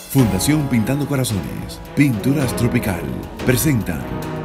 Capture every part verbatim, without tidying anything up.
Fundación Pintando Corazones, Pinturas Tropical, presentan.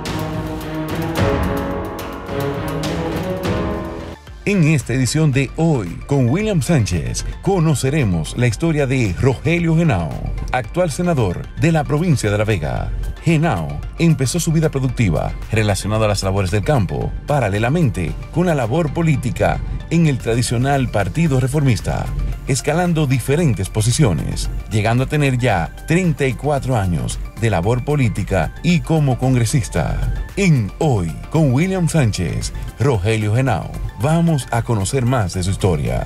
En esta edición de Hoy con William Sánchez conoceremos la historia de Rogelio Henao, actual senador de la provincia de La Vega. Henao empezó su vida productiva relacionada a las labores del campo, paralelamente con la labor política en el tradicional Partido Reformista, escalando diferentes posiciones, llegando a tener ya treinta y cuatro años de labor política y como congresista. En Hoy con William Sánchez, Rogelio Henao, vamos a conocer más de su historia.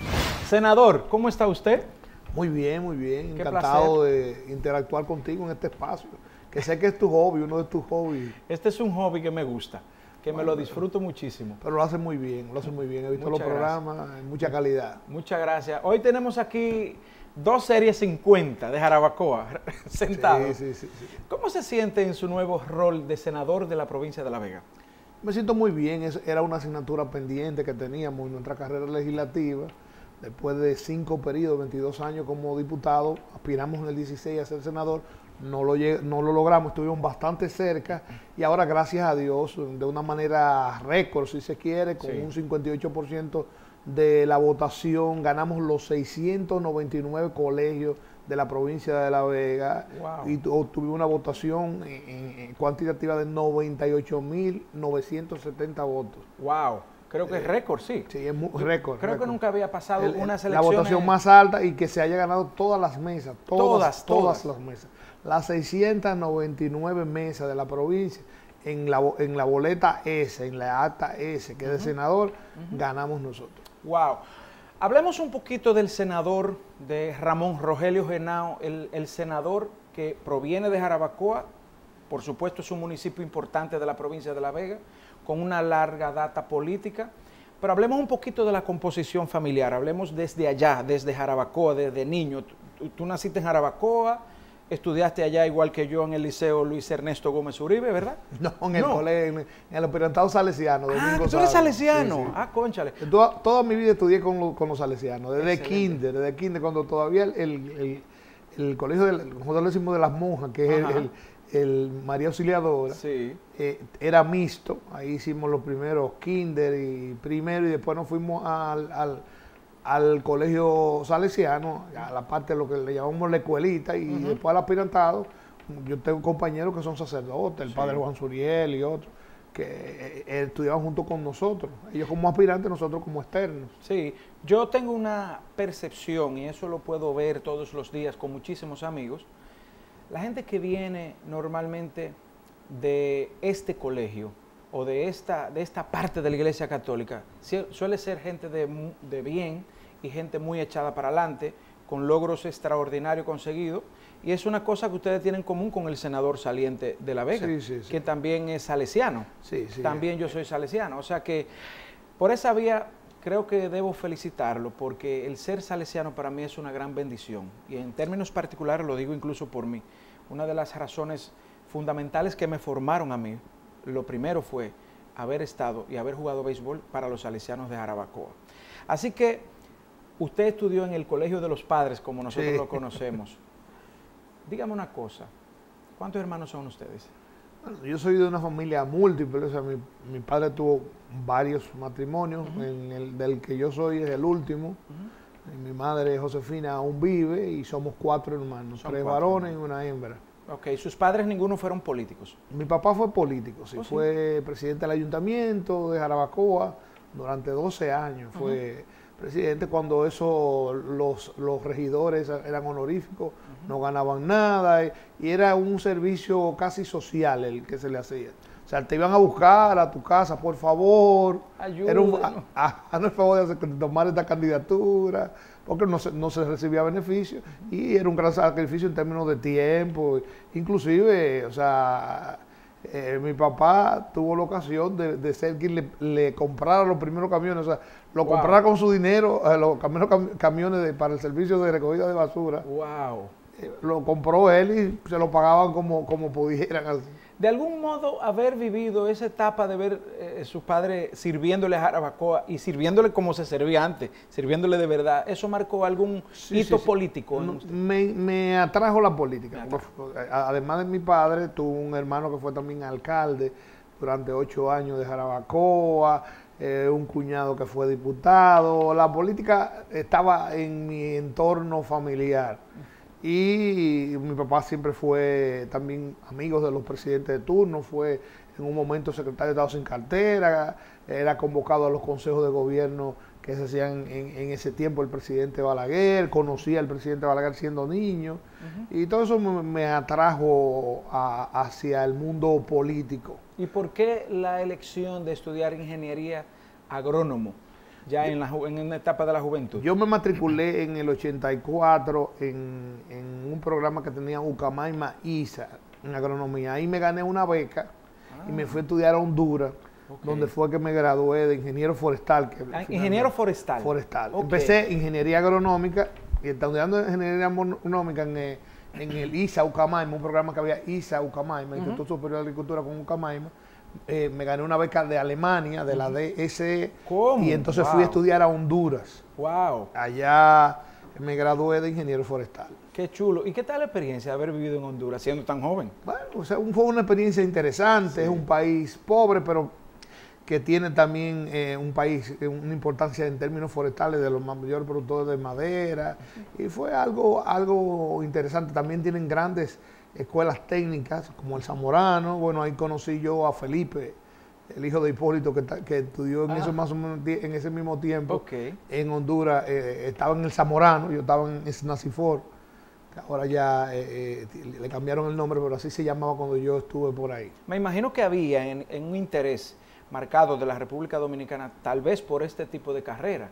Senador, ¿cómo está usted? Muy bien, muy bien. Qué Encantado placer. de interactuar contigo en este espacio, que sé que es tu hobby, uno de tus hobbies. Este es un hobby que me gusta, que bueno, me lo disfruto muchísimo. Pero lo hace muy bien, lo hace muy bien. He visto Muchas los programas, en mucha calidad. Muchas gracias. Hoy tenemos aquí dos series cincuenta de Jarabacoa sentados. Sí, sí, sí, sí. ¿Cómo se siente en su nuevo rol de senador de la provincia de La Vega? Me siento muy bien, es, era una asignatura pendiente que teníamos en nuestra carrera legislativa. Después de cinco periodos, veintidós años como diputado, aspiramos en el dieciséis a ser senador, no lo, no lo logramos, estuvimos bastante cerca y ahora gracias a Dios, de una manera récord si se quiere, con sí. un cincuenta y ocho por ciento de la votación, ganamos los seiscientos noventa y nueve colegios de la provincia de La Vega. Wow. Y obtuvimos una votación en, en cuantitativa de noventa y ocho mil novecientos setenta votos. ¡Wow! Creo que es récord, sí. Sí, es récord. Creo récord. que nunca había pasado el, una selección. La votación más alta y que se haya ganado todas las mesas. Todas, todas, todas, todas las mesas. Las seiscientas noventa y nueve mesas de la provincia, en la, en la boleta S, en la acta S, que uh-huh. es de senador, uh-huh. ganamos nosotros. ¡Wow! Hablemos un poquito del senador de Ramón Rogelio Henao, el, el senador que proviene de Jarabacoa, por supuesto es un municipio importante de la provincia de La Vega, con una larga data política, pero hablemos un poquito de la composición familiar, hablemos desde allá, desde Jarabacoa, desde niño. Tú, tú naciste en Jarabacoa, estudiaste allá igual que yo en el Liceo Luis Ernesto Gómez Uribe, ¿verdad? No, en el no. colegio, en, en el operantado salesiano. Ah, ¿tú eres salesiano? Sí, sí. Ah, cónchale. Toda, toda mi vida estudié con, lo, con los salesianos, desde kinder, desde kinder, cuando todavía el, el, el, el colegio, de, nosotros le decimos de las monjas, que es el, el, el María Auxiliadora, sí. eh, era mixto, ahí hicimos los primeros kinder y primero, y después nos fuimos al... al al colegio salesiano, a la parte de lo que le llamamos la escuelita, y uh-huh. después al aspirantado. Yo tengo compañeros que son sacerdotes, el sí. padre Juan Suriel y otros, que eh, eh, estudiaban junto con nosotros, ellos como aspirantes, nosotros como externos. Sí, yo tengo una percepción, y eso lo puedo ver todos los días con muchísimos amigos, la gente que viene normalmente de este colegio, o de esta, de esta parte de la Iglesia Católica, suele ser gente de, de bien y gente muy echada para adelante, con logros extraordinarios conseguidos, y es una cosa que ustedes tienen en común con el senador saliente de La Vega, sí, sí, sí. que también es salesiano, sí, sí, también yo soy salesiano, o sea que por esa vía creo que debo felicitarlo, porque el ser salesiano para mí es una gran bendición, y en términos particulares lo digo incluso por mí, una de las razones fundamentales que me formaron a mí, lo primero fue haber estado y haber jugado béisbol para los salesianos de Jarabacoa. Así que usted estudió en el Colegio de los Padres, como nosotros sí. lo conocemos. Dígame una cosa, ¿cuántos hermanos son ustedes? Bueno, yo soy de una familia múltiple, o sea, mi, mi padre tuvo varios matrimonios, uh-huh. en el, del que yo soy es el último. Uh-huh. Mi madre, Josefina, aún vive y somos cuatro hermanos, son tres cuatro, varones ¿no? y una hembra. Ok, ¿sus padres ninguno fueron políticos? Mi papá fue político, sí, oh, fue sí. presidente del ayuntamiento de Jarabacoa durante doce años, uh-huh. fue presidente cuando eso, los, los regidores eran honoríficos, uh-huh. no ganaban nada, y, y era un servicio casi social el que se le hacía. O sea, te iban a buscar a tu casa, por favor, era un, a, a, a favor de tomar esta candidatura, porque no se, no se recibía beneficio, y era un gran sacrificio en términos de tiempo, inclusive, o sea, eh, mi papá tuvo la ocasión de, de ser quien le, le comprara los primeros camiones, o sea, lo wow. comprara con su dinero, eh, los primeros cam camiones de, para el servicio de recogida de basura. Wow. eh, lo compró él y se lo pagaban como, como pudieran. De algún modo, haber vivido esa etapa de ver eh, sus padres sirviéndole a Jarabacoa y sirviéndole como se servía antes, sirviéndole de verdad, ¿eso marcó algún sí, hito sí, sí. político? No, me, me atrajo la política. Atrajo. Además de mi padre, tuvo un hermano que fue también alcalde durante ocho años de Jarabacoa, eh, un cuñado que fue diputado. La política estaba en mi entorno familiar. Y mi papá siempre fue también amigo de los presidentes de turno, fue en un momento secretario de Estado sin cartera, era convocado a los consejos de gobierno que se hacían en, en ese tiempo el presidente Balaguer, conocía al presidente Balaguer siendo niño, uh-huh. y todo eso me, me atrajo a, hacia el mundo político. ¿Y por qué la elección de estudiar ingeniería agrónomo? Ya en, la, en una etapa de la juventud. Yo me matriculé en el ochenta y cuatro en, en un programa que tenía Ucamaima I S A en agronomía. Ahí me gané una beca ah. y me fui a estudiar a Honduras, okay. donde fue que me gradué de ingeniero forestal. Que ah, ingeniero forestal. Forestal. Okay. Empecé ingeniería agronómica y estudiando ingeniería agronómica en, en el I S A Ucamaima, un programa que había I S A Ucamaima, uh-huh. Instituto Superior de Agricultura con Ucamaima. Eh, me gané una beca de Alemania, de la D S E, ¿Cómo? Y entonces wow. fui a estudiar a Honduras. Wow. Allá me gradué de ingeniero forestal. Qué chulo. ¿Y qué tal la experiencia de haber vivido en Honduras siendo tan joven? Bueno, o sea, fue una experiencia interesante. Sí. Es un país pobre, pero que tiene también eh, un país, eh, una importancia en términos forestales de los mayores productores de madera. Uh-huh. Y fue algo, algo interesante. También tienen grandes escuelas técnicas como el Zamorano. Bueno, ahí conocí yo a Felipe, el hijo de Hipólito, que, que estudió en, ah. eso más o menos, en ese mismo tiempo okay. en Honduras. Eh, estaba en el Zamorano, yo estaba en Snacifor, que ahora ya eh, eh, le cambiaron el nombre, pero así se llamaba cuando yo estuve por ahí. Me imagino que había en, en un interés marcado de la República Dominicana, tal vez por este tipo de carrera,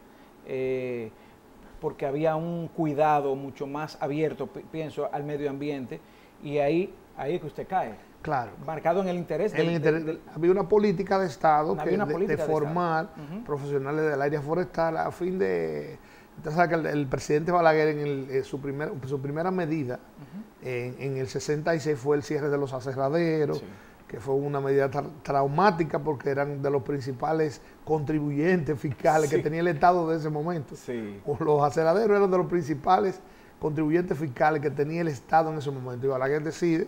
eh, porque había un cuidado mucho más abierto, pienso, al medio ambiente. Y ahí, ahí es que usted cae. Claro. Marcado en el interés. El del, interés del, había una política de Estado que, una de, política de formar de uh-huh. profesionales del área forestal a fin de... Usted sabe que el, el presidente Balaguer en el, eh, su, primer, su primera medida uh-huh. en, en el sesenta y seis fue el cierre de los aserraderos, sí. que fue una medida tra traumática porque eran de los principales contribuyentes fiscales sí. que tenía el Estado de ese momento. Sí. Los aserraderos eran de los principales contribuyentes fiscales que tenía el Estado en ese momento. Y Balaguer decide,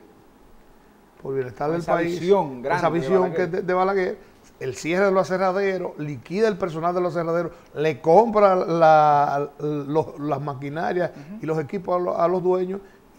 por bienestar del esa país, visión grande esa visión de que de, de Balaguer, el cierre de los aserraderos, liquida el personal de los aserraderos, le compra la, los, las maquinarias uh-huh. y los equipos a los, a los dueños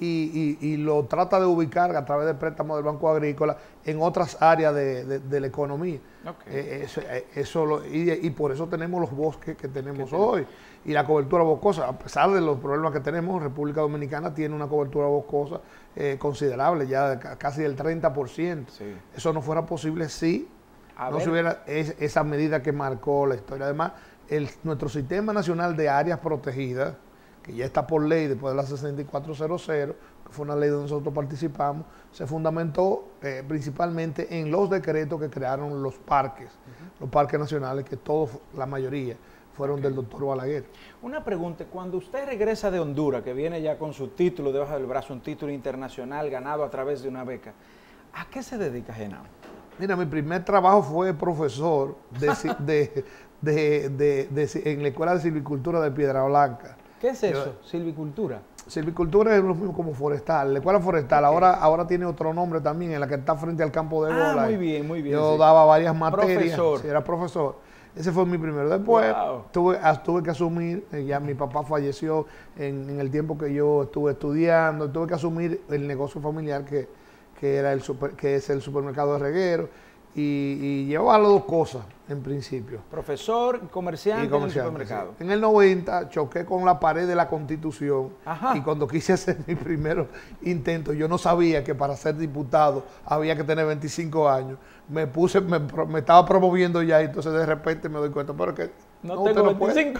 y, y, y lo trata de ubicar a través de préstamos del Banco Agrícola en otras áreas de, de, de la economía. Okay. Eh, eso, eso lo, y, y por eso tenemos los bosques que tenemos hoy y la cobertura boscosa. A pesar de los problemas que tenemos, República Dominicana tiene una cobertura boscosa eh, considerable, ya de casi del treinta por ciento. Sí. Eso no fuera posible si a no ver. se hubiera es, esa medida que marcó la historia. Además, el, nuestro Sistema Nacional de Áreas Protegidas, que ya está por ley después de la sesenta y cuatro cero cero, que fue una ley donde nosotros participamos, se fundamentó eh, principalmente en los decretos que crearon los parques, uh-huh. los parques nacionales, que todos, la mayoría, fueron okay. del doctor Balaguer. Una pregunta, cuando usted regresa de Honduras, que viene ya con su título debajo del brazo, un título internacional ganado a través de una beca, ¿a qué se dedica Genao? Mira, mi primer trabajo fue profesor de, de, de, de, de, de, en la Escuela de Silvicultura de Piedra Blanca. ¿Qué es eso? Yo, silvicultura. Silvicultura es lo mismo como forestal. La escuela forestal okay. ahora, ahora tiene otro nombre también, en la que está frente al campo de bola. Ah, muy bien, muy bien. Yo sí. daba varias materias. Profesor. Sí, era profesor. Ese fue mi primero. Después wow. tuve, tuve que asumir, eh, ya mi papá falleció en, en el tiempo que yo estuve estudiando, tuve que asumir el negocio familiar que, que, era el super, que es el supermercado de reguero. Y, y llevaba las dos cosas en principio. Profesor, comerciante, y comerciante en el supermercado. Sí. En el noventa choqué con la pared de la Constitución. Ajá. Y cuando quise hacer mi primer intento, yo no sabía que para ser diputado había que tener veinticinco años. Me puse, me, me estaba promoviendo ya y entonces de repente me doy cuenta, pero que no, no tengo veinticinco.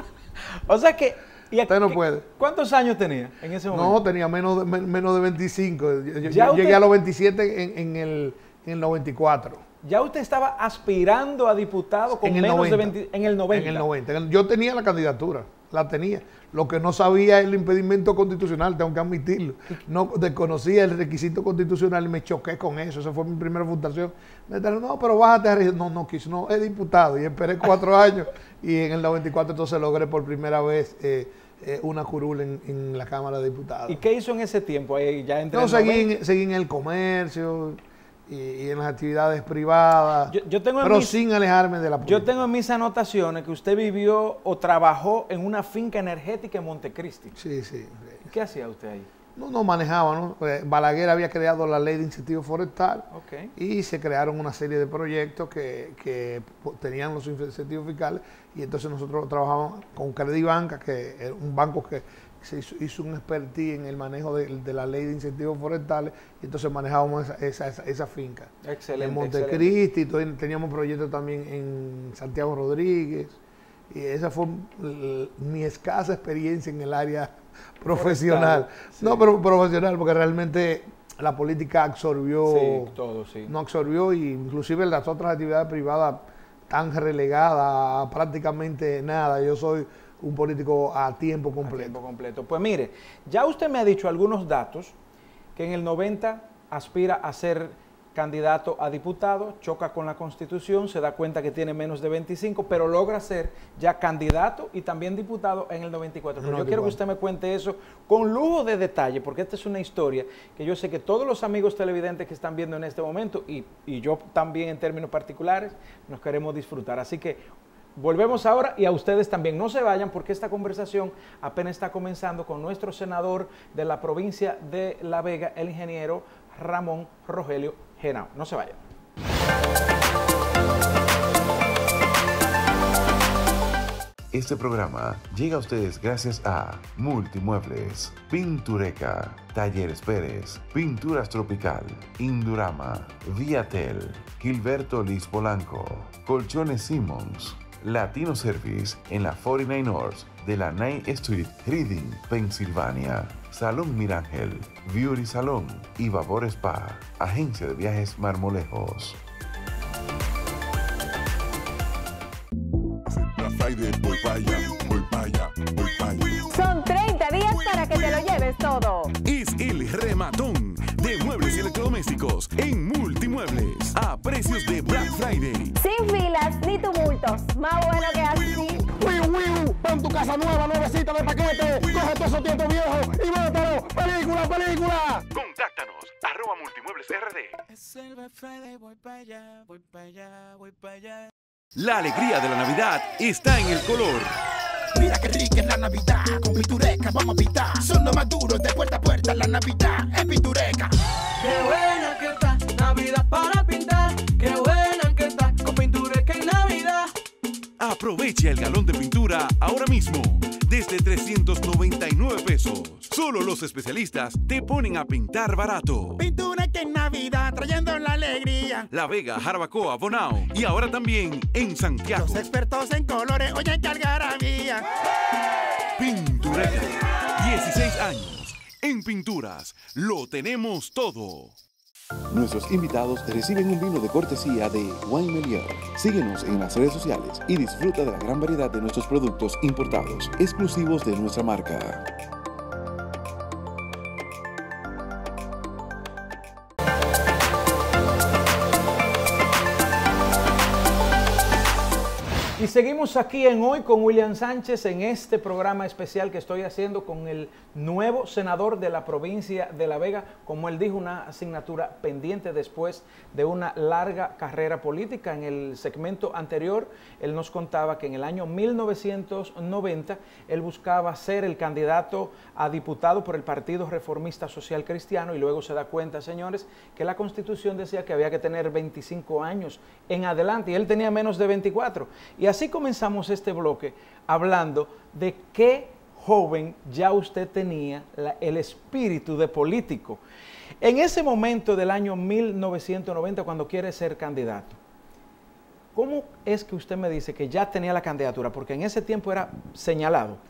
No o sea que... ¿Y usted no puede? ¿Cuántos años tenía en ese momento? No, tenía menos de, menos de veinticinco. Yo, yo usted... llegué a los veintisiete en, en, el, en el noventa y cuatro. Ya usted estaba aspirando a diputado con en el menos noventa, de veinte, en el noventa. En el noventa. Yo tenía la candidatura. la tenía. Lo que no sabía es el impedimento constitucional, tengo que admitirlo. No desconocía el requisito constitucional y me choqué con eso. Esa fue mi primera fundación. Me dijeron, no, pero bájate a registrar. No, no quise, no, es diputado. Y esperé cuatro años y en el noventa y cuatro entonces logré por primera vez eh, eh, una curul en, en la Cámara de Diputados. ¿Y qué hizo en ese tiempo? Ahí ya entre no, seguí en, seguí en el comercio y, y en las actividades privadas, yo, yo tengo pero mis, sin alejarme de la política. Yo tengo en mis anotaciones que usted vivió o trabajó en una finca energética en Montecristi. Sí, sí. ¿Qué hacía usted ahí? No, no manejaba, ¿no? Balaguer había creado la ley de incentivo forestal okay. y se crearon una serie de proyectos que, que tenían los incentivos fiscales y entonces nosotros trabajábamos con Credibanca, que era un banco que se hizo, hizo un expertise en el manejo de, de la ley de incentivos forestales y entonces manejábamos esa, esa, esa, esa finca. Excelente. En Montecristi, teníamos proyectos también en Santiago Rodríguez y esa fue mi escasa experiencia en el área profesional. Sí. No, pero profesional, porque realmente la política absorbió, sí, todo, sí. no absorbió, y inclusive las otras actividades privadas están relegadas a prácticamente nada. Yo soy un político a tiempo completo. A tiempo completo. Pues mire, ya usted me ha dicho algunos datos, que en el noventa aspira a ser candidato a diputado, choca con la Constitución, se da cuenta que tiene menos de veinticinco, pero logra ser ya candidato y también diputado en el noventa y cuatro. Pero no, yo quiero igual. que usted me cuente eso con lujo de detalle, porque esta es una historia que yo sé que todos los amigos televidentes que están viendo en este momento, y, y yo también en términos particulares, nos queremos disfrutar. Así que volvemos ahora y a ustedes también. No se vayan porque esta conversación apenas está comenzando con nuestro senador de la provincia de La Vega, el ingeniero Ramón Rogelio Henao. No se vayan. Este programa llega a ustedes gracias a Multimuebles, Pintureca, Talleres Pérez, Pinturas Tropical, Indurama, Viatel, Gilberto Liz Polanco, Colchones Simmons, Latino Service en la cuarenta y nueve North de la Ninth Street, Reading, Pensilvania. Salón Mirangel, Beauty Salón y Vapor Spa, Agencia de Viajes Marmolejos. Voy para allá, voy para allá, voy para allá. Son treinta días para que te lo lleves todo. Es el rematón de muebles y electrodomésticos en Multimuebles a precios de Black Friday. Sin filas ni tumultos, más bueno que así. ¡Wiu, wiu! Pon tu casa nueva, nuevecita de paquete. Coge todos esos tiempos viejos y bótalo. ¡Película, película! Contáctanos, arroba Multimuebles R D. Es el Black Friday, voy para allá, voy para allá, voy para allá. La alegría de la Navidad está en el color. Mira qué rica es la Navidad, con Pintureca vamos a pintar. Son los más duros de puerta a puerta, la Navidad es Pintureca. Qué buena que está, Navidad para pintar. Qué buena que está, con Pintureca en Navidad. Aprovecha el galón de pintura ahora mismo, desde trescientos noventa y nueve pesos. Solo los especialistas te ponen a pintar barato. Pintureca en Navidad, trayendo la alegría. La Vega, Jarabacoa, Bonao y ahora también en Santiago. Los expertos en colores, oye que algarabía. Pintureca, dieciséis años. En pinturas, lo tenemos todo. Nuestros invitados reciben un vino de cortesía de Wine Melier. Síguenos en las redes sociales y disfruta de la gran variedad de nuestros productos importados, exclusivos de nuestra marca. Y seguimos aquí en Hoy con William Sánchez en este programa especial que estoy haciendo con el nuevo senador de la provincia de La Vega, como él dijo, una asignatura pendiente después de una larga carrera política. En el segmento anterior, él nos contaba que en el año mil novecientos noventa él buscaba ser el candidato a diputado por el Partido Reformista Social Cristiano y luego se da cuenta, señores, que la Constitución decía que había que tener veinticinco años en adelante y él tenía menos de veinticuatro. Y así comenzamos este bloque hablando de qué joven ya usted tenía la, el espíritu de político. En ese momento del año mil novecientos noventa, cuando quiere ser candidato, ¿cómo es que usted me dice que ya tenía la candidatura? Porque en ese tiempo era señalado.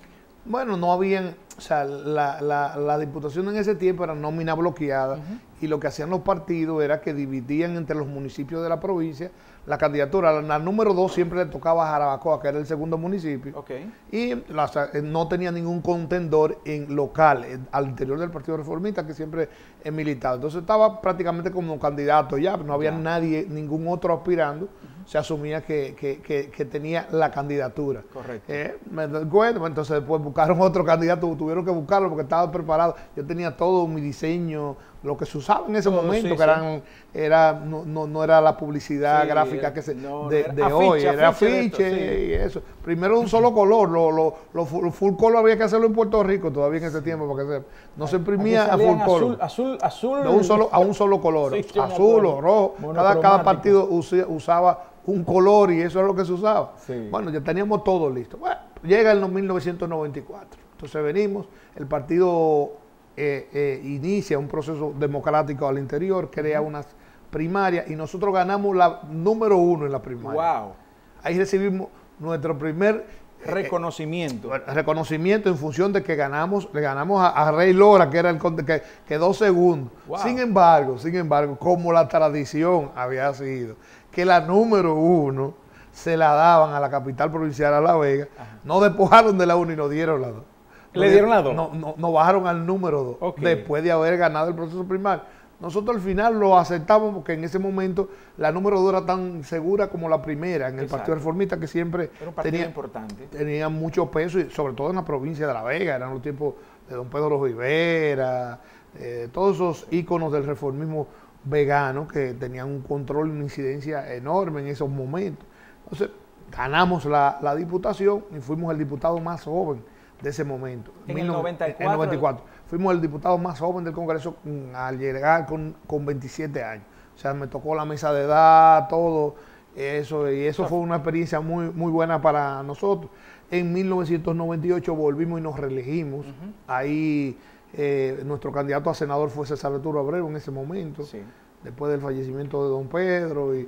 Bueno, no habían, o sea, la, la, la diputación en ese tiempo era nómina bloqueada, uh-huh. y lo que hacían los partidos era que dividían entre los municipios de la provincia la candidatura. Al, al número dos siempre le tocaba a Jarabacoa, que era el segundo municipio, okay. y la, no tenía ningún contendor en local, en, al interior del Partido Reformista, que siempre es militar. Entonces estaba prácticamente como candidato ya, no había ya. nadie, ningún otro aspirando, uh-huh. se asumía que, que, que, que tenía la candidatura. Correcto. Eh, me bueno, entonces después buscaron otro candidato, tuvieron que buscarlo porque estaba preparado. Yo tenía todo mi diseño, lo que se usaba en ese todo, momento, sí, que eran, sí. era, no, no, no era la publicidad sí, gráfica que se, no, de, de afiche, hoy, era afiche, afiche esto, sí. y eso. Primero un solo color, lo, lo, lo, lo full color había que hacerlo en Puerto Rico todavía en ese tiempo, porque se, no se imprimía a full color. Azul, azul, de un solo, a un solo color, sí, azul o rojo. Cada, cada partido usía, usaba un color y eso es lo que se usaba. Sí. Bueno, ya teníamos todo listo. Bueno, llega el mil novecientos noventa y cuatro. Entonces venimos, el partido eh, eh, inicia un proceso democrático al interior, crea uh-huh. unas primarias y nosotros ganamos la número uno en la primaria. Wow. Ahí recibimos nuestro primer reconocimiento. Eh, reconocimiento en función de que ganamos, le ganamos a, a Rey Lora, que era el que quedó segundo. Wow. Sin embargo, sin embargo, como la tradición había sido que la número uno se la daban a la capital provincial, a La Vega, ajá. no despojaron de la uno y nos dieron la dos. ¿Le dieron la dos? No, no, no bajaron al número dos, okay. después de haber ganado el proceso primario. Nosotros al final lo aceptamos porque en ese momento la número dos era tan segura como la primera en el Exacto. Partido Reformista, que siempre tenía, importante. tenía mucho peso, y sobre todo en la provincia de La Vega, eran los tiempos de don Pedro Rivera, eh, todos esos íconos del reformismo vegano que tenían un control y una incidencia enorme en esos momentos. Entonces, ganamos la, la diputación y fuimos el diputado más joven de ese momento. En el noventa y cuatro. En el noventa y cuatro. Fuimos el diputado más joven del Congreso al llegar con, con veintisiete años. O sea, me tocó la mesa de edad, todo eso, y eso fue una experiencia muy, muy buena para nosotros. En mil novecientos noventa y ocho volvimos y nos reelegimos. Uh-huh. Ahí eh, nuestro candidato a senador fue César Arturo Abreu en ese momento, sí. después del fallecimiento de don Pedro, y,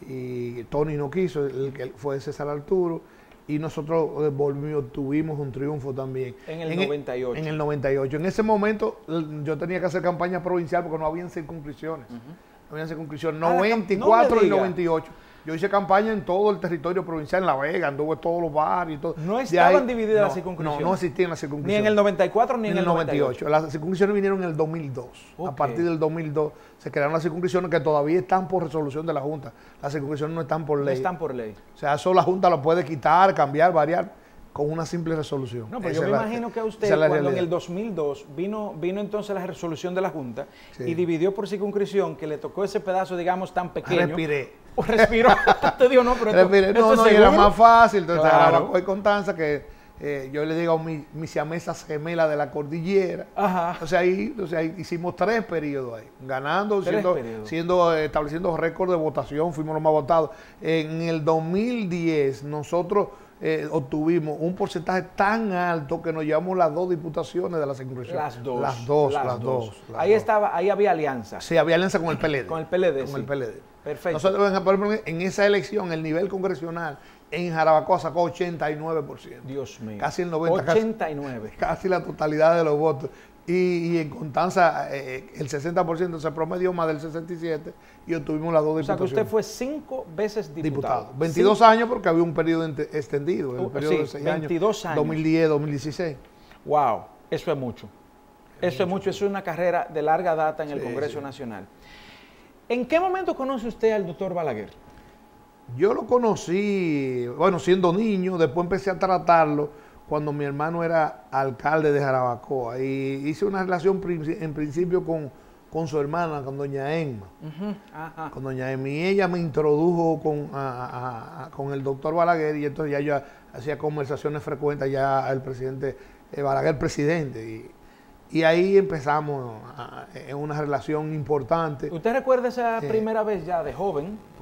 y Tony no quiso, el que fue César Arturo. Y nosotros volvimos, tuvimos un triunfo también. En el en noventa y ocho. En el noventa y ocho. En ese momento yo tenía que hacer campaña provincial porque no habían circunscripciones. Uh-huh. No habían circunscripciones. Ah, noventa y cuatro no y noventa y ocho. Yo hice campaña en todo el territorio provincial, en La Vega, anduve en todos los barrios y todo. ¿No estaban ahí, divididas no, las circunscripciones? No, no existían las circunscripciones. Ni en el noventa y cuatro ni, ni en el noventa y ocho. Las circunscripciones vinieron en el dos mil dos. Okay. A partir del dos mil dos se crearon las circunscripciones que todavía están por resolución de la Junta. Las circunscripciones no están por ley. No están por ley. O sea, eso la Junta lo puede quitar, cambiar, variar con una simple resolución. No, pero yo me la, imagino que a usted, cuando realidad. en el dos mil dos vino, vino entonces la resolución de la Junta, sí. y dividió por circunscripción, que le tocó ese pedazo, digamos, tan pequeño. Respiré. O respiró. Te digo, no, pero Respiré. Esto, no, esto no, y era más fácil. Entonces, claro. Hoy Constanza, que eh, yo le digo a mi, mis siamesas gemelas de la cordillera. Ajá. O sea, ahí, o sea, ahí hicimos tres periodos ahí, ganando, siendo, siendo eh, estableciendo récord de votación, fuimos los más votados. En el dos mil diez, nosotros Eh, obtuvimos un porcentaje tan alto que nos llevamos las dos diputaciones de la circunscripción. Las dos. Las dos, las, las dos. dos. Las ahí dos. estaba, ahí había alianza. Sí, había alianza con el P L D. Con el P L D, Con sí. el P L D. Perfecto. Nosotros, por ejemplo, en esa elección, el nivel congresional en Jarabacoa sacó ochenta y nueve por ciento. Dios mío. Casi el noventa por ciento. ochenta y nueve. Casi, casi la totalidad de los votos. Y, y en Constanza eh, el sesenta por ciento se promedió más del sesenta y siete por ciento y obtuvimos las dos diputaciones. O sea que usted fue cinco veces diputado. diputado. veintidós sí. años porque había un periodo extendido, el periodo sí, de seis veintidós años. dos mil diez, dos mil dieciséis. Wow, eso es mucho. Es eso mucho. es mucho, eso es una carrera de larga data en el sí, Congreso sí. Nacional. ¿En qué momento conoce usted al doctor Balaguer? Yo lo conocí, bueno, siendo niño, después empecé a tratarlo cuando mi hermano era alcalde de Jarabacoa, y hice una relación en principio con, con su hermana, con doña Emma. Uh-huh. Ajá. Con doña Emma, y ella me introdujo con, a, a, a, con el doctor Balaguer, y entonces ya yo hacía conversaciones frecuentes ya el presidente, eh, Balaguer presidente, y, y ahí empezamos a, a, en una relación importante. ¿Usted recuerda esa eh, primera vez ya de joven?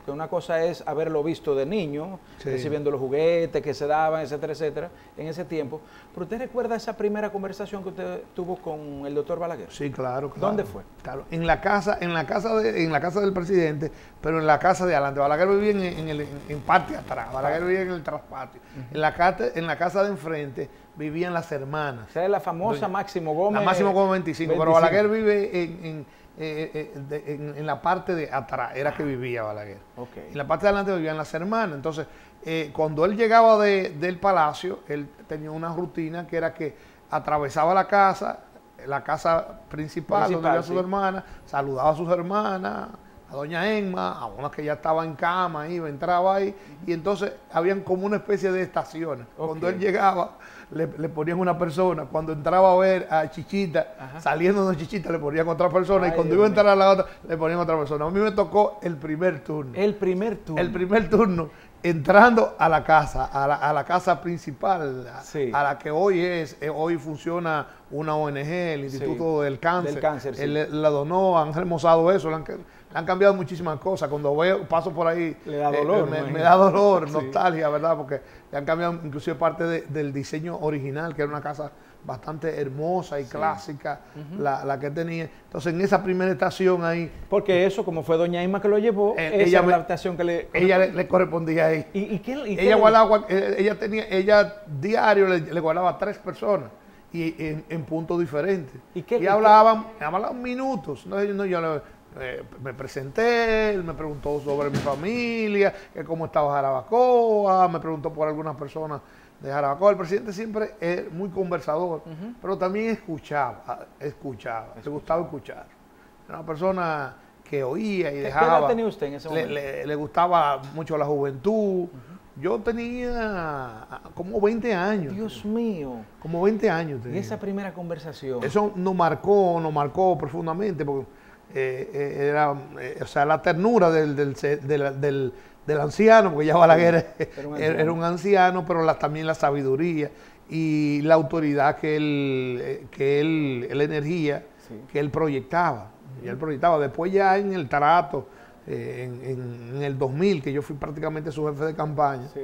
porque una cosa es haberlo visto de niño, Sí. recibiendo los juguetes que se daban, etcétera, etcétera, en ese tiempo. Pero ¿usted recuerda esa primera conversación que usted tuvo con el doctor Balaguer? Sí, claro, claro. ¿Dónde fue? Claro, en la casa, en la casa de, en la casa del presidente, pero en la casa de adelante. Balaguer vivía en, en el en, en patio atrás, Balaguer vivía en el traspatio. Uh-huh. En la casa, en la casa de enfrente vivían las hermanas. O sea, es la famosa Doña, Máximo Gómez. La Máximo Gómez veinticinco, veinticinco, pero Balaguer vive en, en, eh, eh, de, en, en la parte de atrás, era que vivía Balaguer. Okay. En la parte de adelante vivían las hermanas. Entonces, eh, cuando él llegaba de, del palacio, él tenía una rutina que era que atravesaba la casa, la casa principal, principal donde vivían sí. sus hermanas, saludaba a sus hermanas, a doña Emma, a una que ya estaba en cama, iba, entraba ahí, uh-huh. y entonces habían como una especie de estaciones. Okay. Cuando él llegaba, le, le ponían una persona, cuando entraba a ver a Chichita, uh-huh. saliendo de Chichita le ponían otra persona, Ay, y cuando Dios iba a entrar mío. a la otra, le ponían otra persona. A mí me tocó el primer turno. El primer turno. El primer turno, entrando a la casa, a la, a la casa principal, sí. a, a la que hoy es, eh, hoy funciona una O N G, el Instituto sí. del Cáncer. Del cáncer sí. Él la donó, han remozado eso, le han, le han cambiado muchísimas cosas. Cuando veo, paso por ahí, le da dolor, eh, me, me da dolor, sí. nostalgia, ¿verdad? Porque le han cambiado inclusive parte de, del diseño original, que era una casa bastante hermosa y sí. clásica, uh-huh. la, la que tenía. Entonces, en esa primera estación ahí... Porque eso, como fue doña Emma que lo llevó, eh, ella la estación que le... Ella le, le correspondía ahí. ¿Y, y qué, y ella qué guardaba, ella tenía, ella diario le, le guardaba a tres personas, y en, en puntos diferentes. ¿Y, qué, y hablaban, qué? hablaban minutos. No, no, yo le, eh, me presenté, él me preguntó sobre mi familia, que cómo estaba Jarabacoa, me preguntó por algunas personas de Jarabacoa. El presidente siempre es muy conversador, uh-huh. pero también escuchaba, escuchaba, le gustaba escuchar. Era una persona que oía y ¿Qué dejaba. ¿Qué edad tenía usted en ese momento? Le, le, le gustaba mucho la juventud. Uh-huh. Yo tenía como veinte años. Dios mío. Como veinte años tenía. Y esa primera conversación. Eso nos marcó, nos marcó profundamente, porque eh, era, eh, o sea, la ternura del, del, del, del, del anciano, porque ya Balaguer sí, era, un era un anciano, pero la, también la sabiduría y la autoridad que él, que él, la energía sí. que él proyectaba. Y él proyectaba. Después ya en el trato, eh, en, en, en el dos mil, que yo fui prácticamente su jefe de campaña, sí.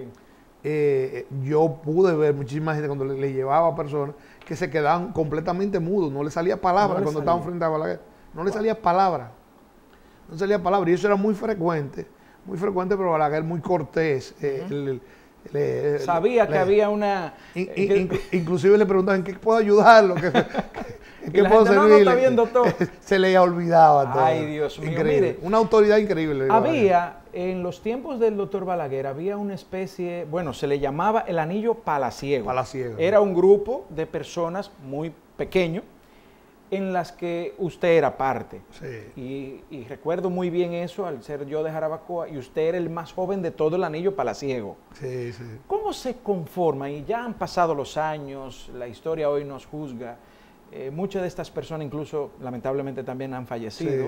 eh, yo pude ver muchísima gente cuando le, le llevaba a personas que se quedaban completamente mudos, no le salía palabra no cuando salía. estaban frente a Balaguer. No wow. le salía palabra. No salía palabra. Y eso era muy frecuente, muy frecuente, pero Balaguer muy cortés. Eh, uh-huh. el, Le, Sabía le, que le, había una... In, in, que, inclusive le preguntaban, ¿en qué puedo ayudarlo? ¿Qué, ¿En qué puedo servirle? No, no está viendo todo. Se le olvidaba todo. Ay, Dios mío. Increíble. Mire, una autoridad increíble. Había, en los tiempos del doctor Balaguer, había una especie, bueno, se le llamaba el anillo palaciego. Palaciego. Era un grupo de personas muy pequeño, en las que usted era parte. Sí. Y, y recuerdo muy bien eso al ser yo de Jarabacoa, y usted era el más joven de todo el anillo palaciego. Sí, sí. ¿Cómo se conforma? Y ya han pasado los años, la historia hoy nos juzga, eh, muchas de estas personas incluso lamentablemente también han fallecido. Sí.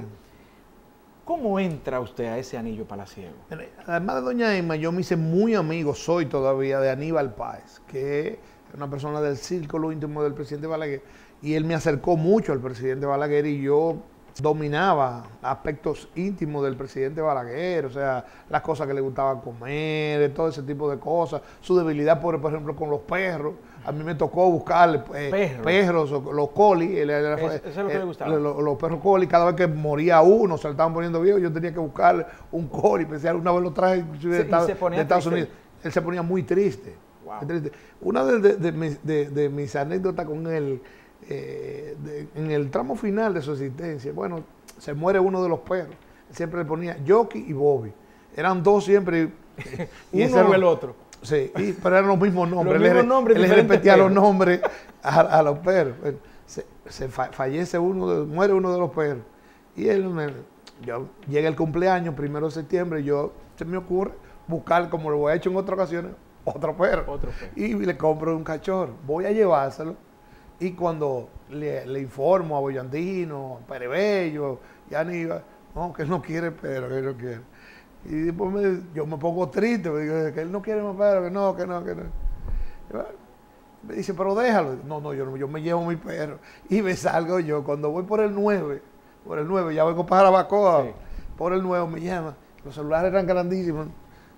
¿Cómo entra usted a ese anillo palaciego? Además de doña Emma, yo me hice muy amigo, soy todavía, de Aníbal Páez, que es una persona del círculo íntimo del presidente Balaguer. Y él me acercó mucho al presidente Balaguer y yo dominaba aspectos íntimos del presidente Balaguer, o sea, las cosas que le gustaba comer, todo ese tipo de cosas, su debilidad, por, por ejemplo, con los perros. A mí me tocó buscarle eh, perros, los colis. Él, él, eso, eso es lo que eh, le gustaba. Los, los perros colis, cada vez que moría uno, se le estaban poniendo viejos, yo tenía que buscarle un coli especial. Una vez lo traje de, de, Estados, de Estados Unidos. Él se ponía muy triste. Wow. Muy triste. Una de, de, de, mis, de, de mis anécdotas con él, Eh, de, en el tramo final de su existencia, bueno, se muere uno de los perros, siempre le ponía Jockey y Bobby, eran dos siempre y uno o el otro, sí, y, pero eran los mismos nombres, los mismos él, nombres, él les repetía perros. Los nombres a, a los perros. Bueno, se, se fa, fallece uno, de, muere uno de los perros y él me, yo, llega el cumpleaños, primero de septiembre, yo se me ocurre buscar, como lo he hecho en otras ocasiones, otro perro, otro perro. Y le compro un cachorro, voy a llevárselo. Y cuando le, le informo a Boyandino, a Perebello, y a Aníbal, no, que él no quiere perro, que él no quiere. Y después me, yo me pongo triste, me digo, que él no quiere más perro, que no, que no, que no. Me dice, pero déjalo. No, no, yo, yo me llevo mi perro. Y me salgo yo, cuando voy por el nueve, por el nueve, ya vengo para Jarabacoa, sí. Por el nueve me llama. los celulares eran grandísimos.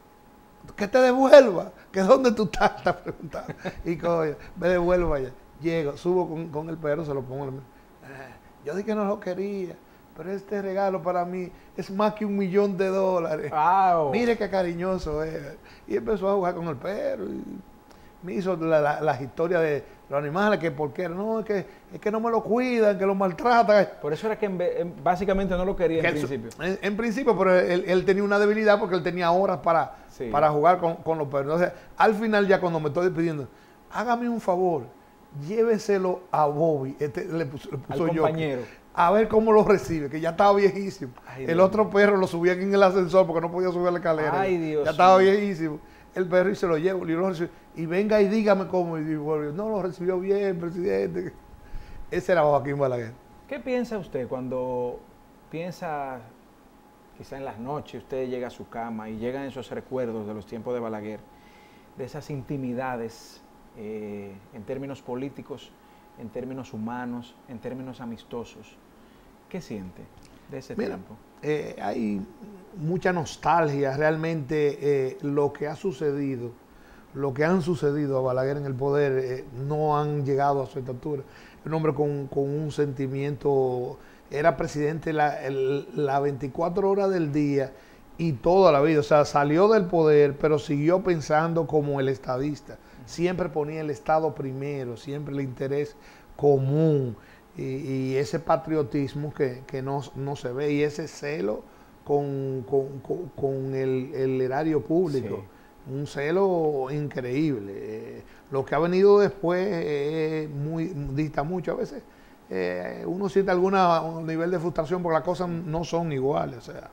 Que te devuelva, que dónde tú estás, está preguntando. Y coño, me devuelvo allá. Llego, subo con, con el perro, se lo pongo. En el... eh, yo dije que no lo quería, pero este regalo para mí es más que un millón de dólares. Wow. Mire qué cariñoso es. Y empezó a jugar con el perro. Y me hizo la, la, las historias de los animales, que por qué, no, es que, es que no me lo cuidan, que lo maltratan. Por eso era que en, en, básicamente no lo quería en principio. En, en principio, pero él, él tenía una debilidad porque él tenía horas para, sí. para jugar con, con los perros. Entonces, al final ya cuando me estoy despidiendo, hágame un favor, lléveselo a Bobby, este, le puso, le puso al yo, compañero. A ver cómo lo recibe, que ya estaba viejísimo. Ay, el Dios otro Dios. perro lo subían en el ascensor porque no podía subir a la escalera. Ay, ya, Dios ya estaba Dios. viejísimo. El perro y se lo llevo, y, lo recibe, y venga y dígame cómo. Y digo, no, lo recibió bien, presidente. Ese era Joaquín Balaguer. ¿Qué piensa usted cuando piensa, quizá en las noches, usted llega a su cama y llegan esos recuerdos de los tiempos de Balaguer, de esas intimidades eh, en términos políticos, en términos humanos, en términos amistosos? ¿Qué siente de ese Mira, tiempo? Eh, hay mucha nostalgia, realmente eh, lo que ha sucedido, lo que han sucedido a Balaguer en el poder, eh, no han llegado a su estatura. Un hombre con, con un sentimiento, era presidente la, el, la veinticuatro horas del día y toda la vida, o sea, salió del poder, pero siguió pensando como el estadista, siempre ponía el Estado primero, siempre el interés común. Y, y ese patriotismo que, que no, no se ve, y ese celo con, con, con, con el, el erario público, sí. Un celo increíble. Eh, lo que ha venido después eh, muy, dista mucho. A veces eh, uno siente algún nivel de frustración porque las cosas no son iguales, o sea,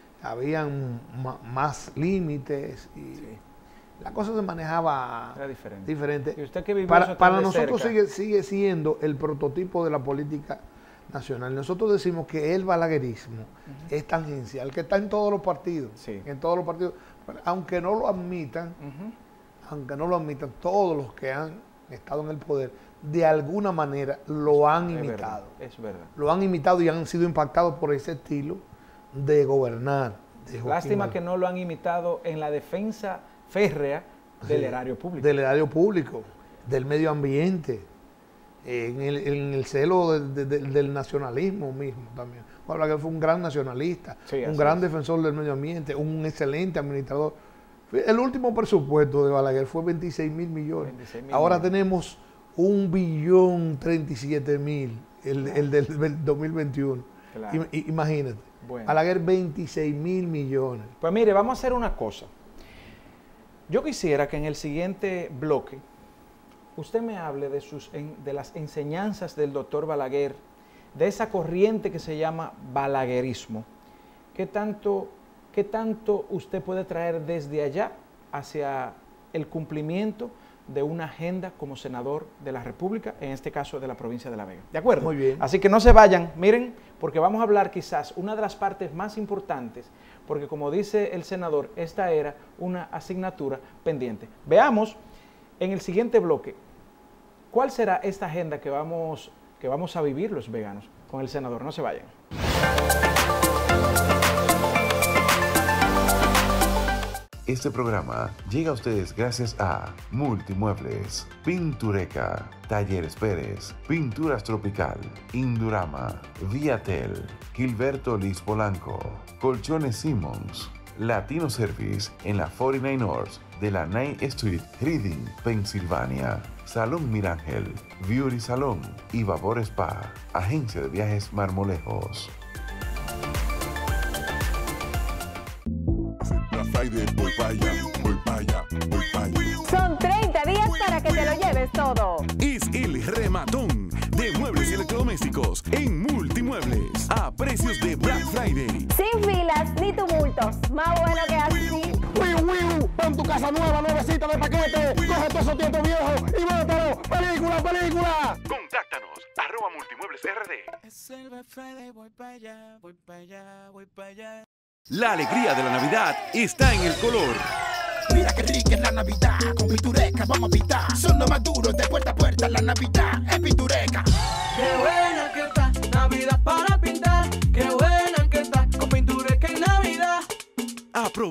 habían más límites y sí. La cosa se manejaba Era diferente. diferente. ¿Y usted que vivió para eso tan para de nosotros cerca? sigue, sigue siendo el prototipo de la política nacional. Nosotros decimos que el balaguerismo uh-huh. es tangencial, que está en todos los partidos, sí. en todos los partidos, aunque no lo admitan, uh-huh. aunque no lo admitan, todos los que han estado en el poder, de alguna manera lo han es imitado. Verdad, es verdad. Lo han imitado y han sido impactados por ese estilo de gobernar. De Lástima Balaguer. que no lo han imitado en la defensa férrea del sí, erario público. Del erario público, del medio ambiente, en el, en el celo de, de, de, del nacionalismo mismo también. Balaguer fue un gran nacionalista, sí, un gran es. defensor del medio ambiente, un excelente administrador. El último presupuesto de Balaguer fue veintiséis mil millones. veintiséis mil Ahora millones. Tenemos un billón treinta y siete mil, el, claro. el del dos mil veintiuno. Claro. I, imagínate. Bueno. Balaguer veintiséis mil millones. Pues mire, vamos a hacer una cosa. Yo quisiera que en el siguiente bloque usted me hable de, sus, de las enseñanzas del doctor Balaguer, de esa corriente que se llama balaguerismo. ¿Qué tanto, qué tanto usted puede traer desde allá hacia el cumplimiento de una agenda como senador de la República, en este caso de la provincia de La Vega? ¿De acuerdo? Muy bien. Así que no se vayan, miren, porque vamos a hablar quizás una de las partes más importantes, porque como dice el senador, esta era una asignatura pendiente. Veamos en el siguiente bloque cuál será esta agenda que vamos, que vamos a vivir los veganos con el senador. No se vayan. Este programa llega a ustedes gracias a Multimuebles, Pintureca, Talleres Pérez, Pinturas Tropical, Indurama, Viatel, Gilberto Liz Polanco, Colchones Simmons, Latino Service en la cuarenta y nueve North de la ninth Street, Reading, Pensilvania, Salón Mirangel, Beauty Salón y Vapor Spa, Agencia de Viajes Marmolejos. Voy para allá, voy para allá, voy para allá. Son treinta días para que te lo lleves todo. Es el rematón de muebles y electrodomésticos en Multimuebles a precios de Black Friday. Sin filas ni tumultos. Más bueno que así. Wiu, wiu, pon tu casa nueva, nuevecita de paquete. Coge todos esos tiempos viejos y bótalo. ¡Película, película! Contáctanos, arroba Multimuebles R D. Es el Black Friday, voy para allá, voy para allá, voy para allá. La alegría de la Navidad está en el color. Mira qué rica es la Navidad, con Pintureca vamos a pintar. Son los más duros de puerta a puerta, la Navidad es Pintureca. Qué buena que está, Navidad para pintar. Qué buena que está, con Pintureca y Navidad.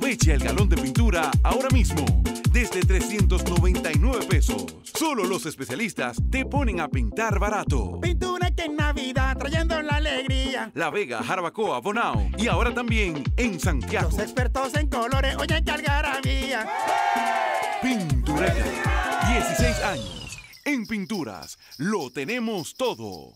Aprovecha el galón de pintura ahora mismo desde trescientos noventa y nueve pesos. Solo los especialistas te ponen a pintar barato. Pintura que en Navidad trayendo la alegría. La Vega, Jarabacoa, Bonao y ahora también en Santiago. Los expertos en colores, oye que algarabía. Pintureca, dieciséis años. En pinturas, lo tenemos todo.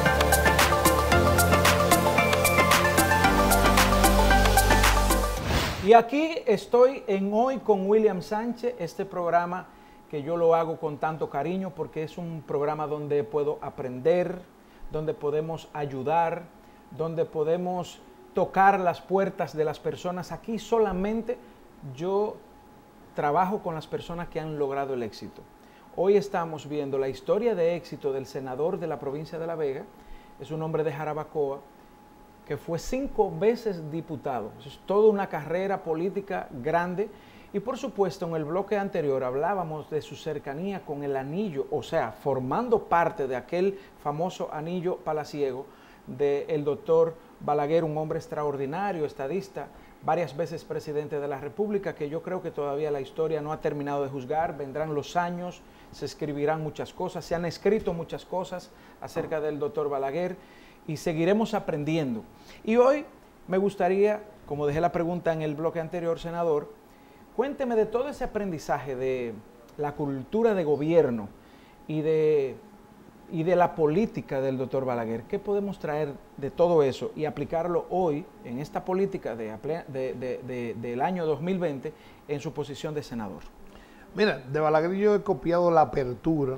Y aquí estoy en Hoy con William Sánchez, este programa que yo lo hago con tanto cariño porque es un programa donde puedo aprender, donde podemos ayudar, donde podemos tocar las puertas de las personas. Aquí solamente yo trabajo con las personas que han logrado el éxito. Hoy estamos viendo la historia de éxito del senador de la provincia de La Vega, es un hombre de Jarabacoa, que fue cinco veces diputado. Eso es toda una carrera política grande. Y por supuesto, en el bloque anterior hablábamos de su cercanía con el anillo, o sea, formando parte de aquel famoso anillo palaciego del doctor Balaguer, un hombre extraordinario, estadista, varias veces presidente de la República, que yo creo que todavía la historia no ha terminado de juzgar. Vendrán los años, se escribirán muchas cosas, se han escrito muchas cosas acerca del doctor Balaguer, y seguiremos aprendiendo. Y hoy me gustaría, como dejé la pregunta en el bloque anterior, senador, cuénteme de todo ese aprendizaje de la cultura de gobierno y de, y de la política del doctor Balaguer. ¿Qué podemos traer de todo eso y aplicarlo hoy en esta política de, de, de, de, del año dos mil veinte en su posición de senador? Mira, de Balaguer yo he copiado la apertura.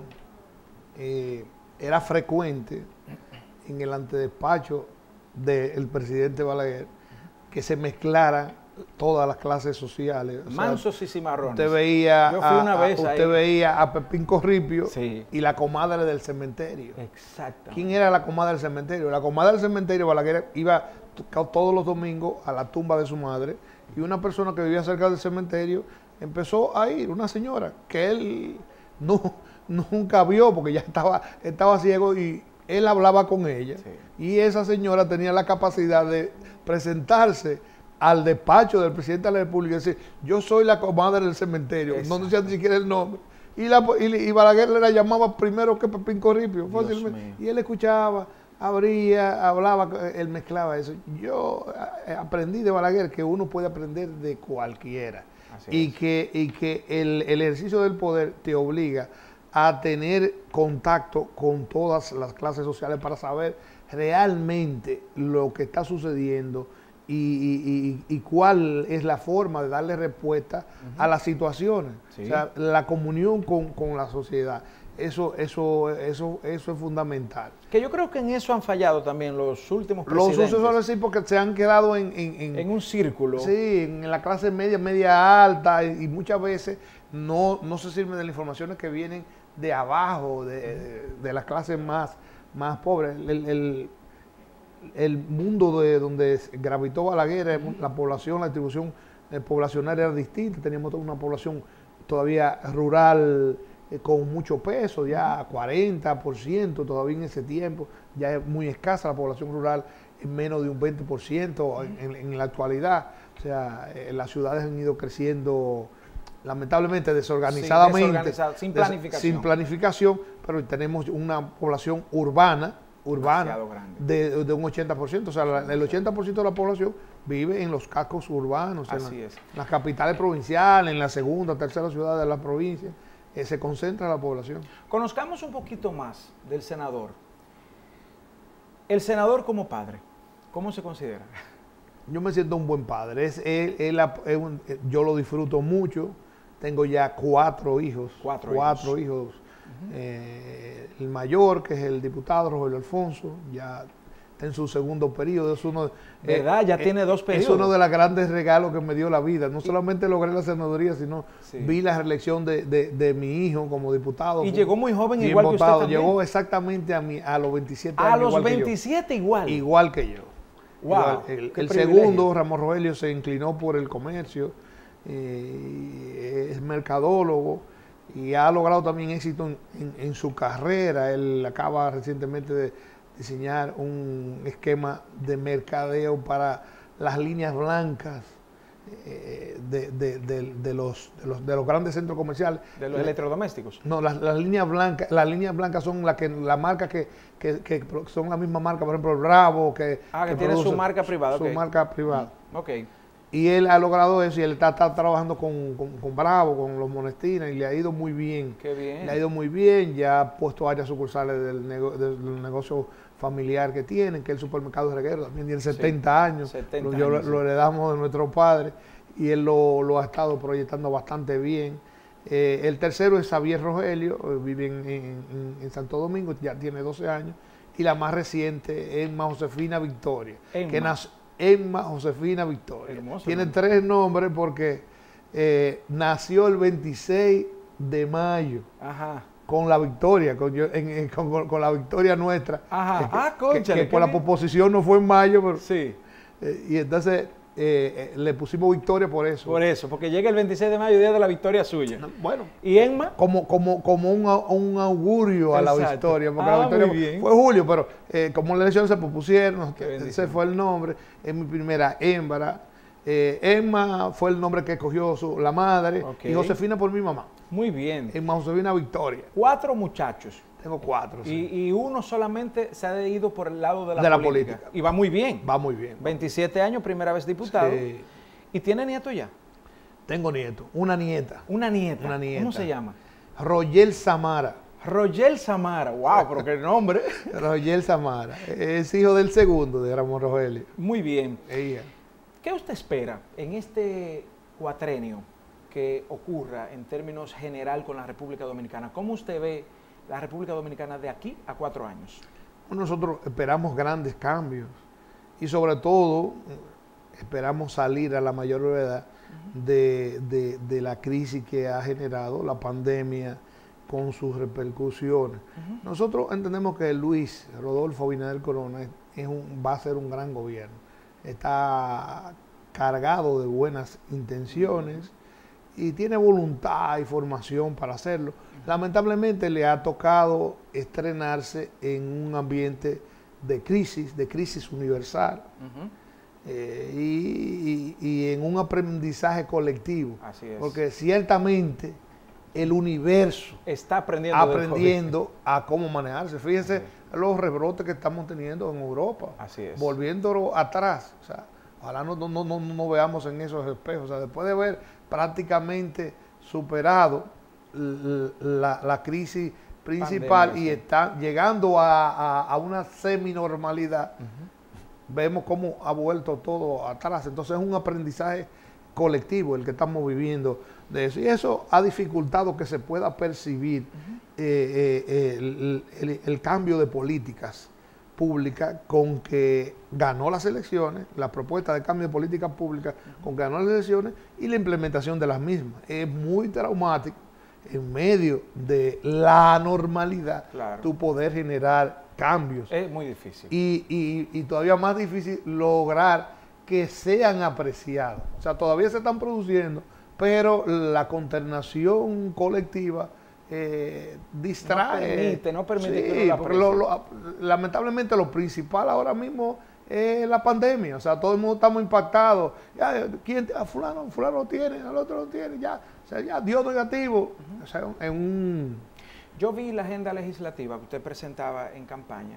Eh, era frecuente en el antedespacho del presidente Balaguer que se mezclara todas las clases sociales. O Mansos sea, y cimarrones. Usted veía, Yo fui a, una a, vez usted ahí. veía a Pepín Corripio, sí, y la comadre del cementerio. Exacto. ¿Quién era la comadre del cementerio? La comadre del cementerio, Balaguer iba todos los domingos a la tumba de su madre, y una persona que vivía cerca del cementerio empezó a ir, una señora que él no, nunca vio porque ya estaba, estaba ciego, y él hablaba con ella, sí. Y esa señora tenía la capacidad de presentarse al despacho del presidente de la República y decir: yo soy la comadre del cementerio. Exacto. No decía ni siquiera el nombre. Y, la, y, y Balaguer le la llamaba primero que Pepín Corripio, fácilmente. Y él escuchaba, abría, hablaba, él mezclaba eso. Yo aprendí de Balaguer que uno puede aprender de cualquiera. Y que, y que el, el ejercicio del poder te obliga a tener contacto con todas las clases sociales para saber realmente lo que está sucediendo y, y, y, y cuál es la forma de darle respuesta uh-huh. a las situaciones. Sí. O sea, la comunión con, con la sociedad. Eso, eso, eso, eso es fundamental. Que yo creo que en eso han fallado también los últimos presidentes. Los sucesores sí, porque se han quedado en, en, en, en un círculo. Sí, en la clase media, media alta, y, y muchas veces no, no se sirven de las informaciones que vienen de abajo, de, de, de las clases más, más pobres. El, el, el mundo de donde gravitó Balaguer, uh-huh. la población, la distribución poblacional era distinta. Teníamos una población todavía rural eh, con mucho peso, ya cuarenta por ciento todavía en ese tiempo. Ya es muy escasa la población rural, en menos de un veinte por ciento uh-huh. en, en la actualidad. O sea, eh, las ciudades han ido creciendo lamentablemente desorganizadamente, sí, desorganizado, sin planificación. sin planificación, pero tenemos una población urbana, urbana de, de un ochenta por ciento, o sea, la, el ochenta por ciento de la población vive en los cascos urbanos, Así en la, es. las capitales provinciales, en la segunda, tercera ciudad de la provincia, eh, se concentra la población. Conozcamos un poquito más del senador. El senador como padre, ¿cómo se considera? Yo me siento un buen padre, es, él, él, él, yo lo disfruto mucho. Tengo ya cuatro hijos, cuatro, cuatro hijos. hijos. Uh-huh. eh, el mayor, que es el diputado Rogelio Alfonso, ya está en su segundo periodo. Es uno, ¿verdad? Eh, ya eh, tiene dos periodos. Es uno de los grandes regalos que me dio la vida. No solamente logré la senaduría, sino sí. vi la reelección de, de, de mi hijo como diputado. Y llegó muy joven, igual votado. Que usted también. Llegó exactamente a, mi, a los veintisiete a años. A los igual veintisiete igual. Igual que yo. Wow, igual, el el segundo, Ramón Rogelio, se inclinó por el comercio. Eh, es mercadólogo y ha logrado también éxito en, en, en su carrera. Él acaba recientemente de diseñar un esquema de mercadeo para las líneas blancas eh, de, de, de, de, los, de, los, de los grandes centros comerciales. ¿De los electrodomésticos? No, las, las líneas blancas, las líneas blancas son las que la marca que, que, que son la misma marca, por ejemplo, el Bravo, que, ah, que, que tiene produce, su marca privada. Su okay. marca privada. Ok. Y él ha logrado eso y él está, está trabajando con, con, con Bravo, con los Monestina y le ha ido muy bien. Qué bien. Le ha ido muy bien, ya ha puesto varias sucursales del, nego, del negocio familiar que tienen, que es el supermercado Reguero, también tiene setenta sí, años, setenta yo años, lo, sí. lo heredamos de nuestro padre y él lo, lo ha estado proyectando bastante bien. Eh, el tercero es Xavier Rogelio, vive en, en, en Santo Domingo, ya tiene doce años, y la más reciente es Emma Josefina Victoria, Emma. que nació Emma Josefina Victoria. Hermoso, tiene ¿no? tres nombres porque eh, nació el veintiséis de mayo. Ajá. Con la victoria, con, yo, en, en, con, con la victoria nuestra. Ajá. Que, ah, concha. Que, que por la posposición no fue en mayo, pero, sí. Eh, y entonces eh, eh, le pusimos victoria por eso. Por eso, porque llega el veintiséis de mayo, día de la victoria suya. No, bueno. ¿Y Emma? Como, como, como un, un augurio a Exacto. la victoria, porque ah, la victoria muy bien. fue julio, pero eh, como la elección se propusieron, ese fue el nombre, es mi primera hembra. Eh, Emma fue el nombre que escogió su, la madre, okay. y Josefina por mi mamá. Muy bien. Emma Josefina Victoria. Cuatro muchachos. Tengo cuatro. Sí. Y, y uno solamente se ha ido por el lado de la, de política. la política. Y va muy bien. Va muy bien. veintisiete años, primera vez diputado. Sí. ¿Y tiene nieto ya? Tengo nieto. Una nieta. Una nieta. Una nieta. ¿Cómo se llama? Rogel Samara. Rogel Samara. Wow, pero qué nombre. Rogel Samara. Es hijo del segundo de Ramón Rogelio. Muy bien. Ella. ¿Qué usted espera en este cuatrenio que ocurra en términos general con la República Dominicana? ¿Cómo usted ve la República Dominicana de aquí a cuatro años? Nosotros esperamos grandes cambios y sobre todo esperamos salir a la mayor brevedad uh-huh. de, de, de la crisis que ha generado la pandemia con sus repercusiones. Uh-huh. Nosotros entendemos que Luis Rodolfo Abinader Corona es, es un, va a ser un gran gobierno. Está cargado de buenas intenciones y tiene voluntad y formación para hacerlo. Lamentablemente le ha tocado estrenarse en un ambiente de crisis, de crisis universal, uh-huh. eh, y, y, y en un aprendizaje colectivo. Así es. Porque ciertamente el universo está aprendiendo, aprendiendo a cómo manejarse. Fíjense sí. los rebrotes que estamos teniendo en Europa. Así es. Volviéndolo atrás. O sea, ojalá no, no, no, no veamos en esos espejos. O sea, después de haber prácticamente superado la, la crisis principal Pandemia, y sí. está llegando a, a, a una semi-normalidad, uh-huh. vemos cómo ha vuelto todo atrás. Entonces es un aprendizaje colectivo el que estamos viviendo de eso. Y eso ha dificultado que se pueda percibir uh-huh. eh, eh, el, el, el cambio de políticas pública con que ganó las elecciones, la propuesta de cambio de políticas públicas uh-huh. con que ganó las elecciones y la implementación de las mismas. Es muy traumático en medio de la normalidad claro. tu poder generar cambios. Es muy difícil. Y, y, y todavía más difícil lograr que sean apreciados. O sea, todavía se están produciendo, pero la consternación colectiva Eh, distrae. No permite, no permite sí, que uno la lo, lo, lamentablemente lo principal ahora mismo es la pandemia. O sea, todo el mundo estamos impactados. Ya, ¿quién, a fulano, fulano tiene, al otro lo tiene, ya, o sea, ya dio negativo. Uh-huh. O sea, en un... Yo vi la agenda legislativa que usted presentaba en campaña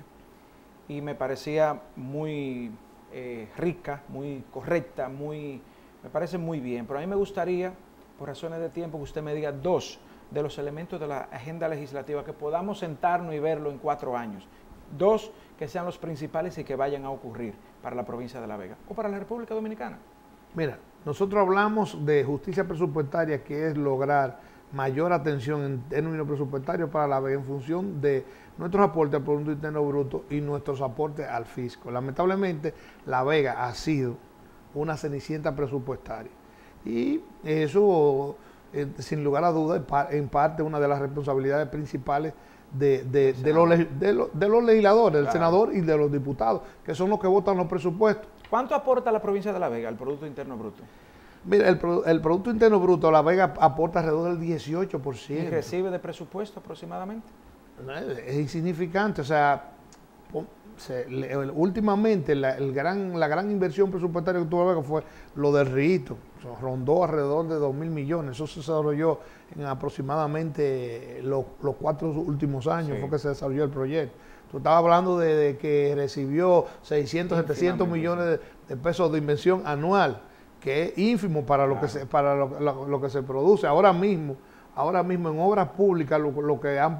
y me parecía muy eh, rica, muy correcta, muy, me parece muy bien. Pero a mí me gustaría, por razones de tiempo, que usted me diga dos de los elementos de la agenda legislativa que podamos sentarnos y verlo en cuatro años. Dos que sean los principales y que vayan a ocurrir para la provincia de La Vega o para la República Dominicana. Mira, nosotros hablamos de justicia presupuestaria, que es lograr mayor atención en términos presupuestarios para La Vega en función de nuestros aportes al Producto Interno Bruto y nuestros aportes al fisco. Lamentablemente, La Vega ha sido una cenicienta presupuestaria y eso... Eh, sin lugar a dudas, en parte una de las responsabilidades principales de, de, de, los, de, los, de los legisladores, del claro. senador y de los diputados, que son los que votan los presupuestos. ¿Cuánto aporta la provincia de La Vega al Producto Interno Bruto? Mira, el, el Producto Interno Bruto, La Vega aporta alrededor del dieciocho por ciento. ¿Y recibe de presupuesto aproximadamente? Es insignificante, o sea, se, le, últimamente la, el gran, la gran inversión presupuestaria que tuvo La Vega fue lo del Rito, o sea, rondó alrededor de dos mil millones, eso se desarrolló en aproximadamente los, los cuatro últimos años, sí. fue que se desarrolló el proyecto. Tú estabas hablando de, de que recibió seiscientos, setecientos millones de, de pesos de inversión anual, que es ínfimo para lo, claro. que, se, para lo, lo, lo que se produce ahora mismo. Ahora mismo en obras públicas lo, lo, que han,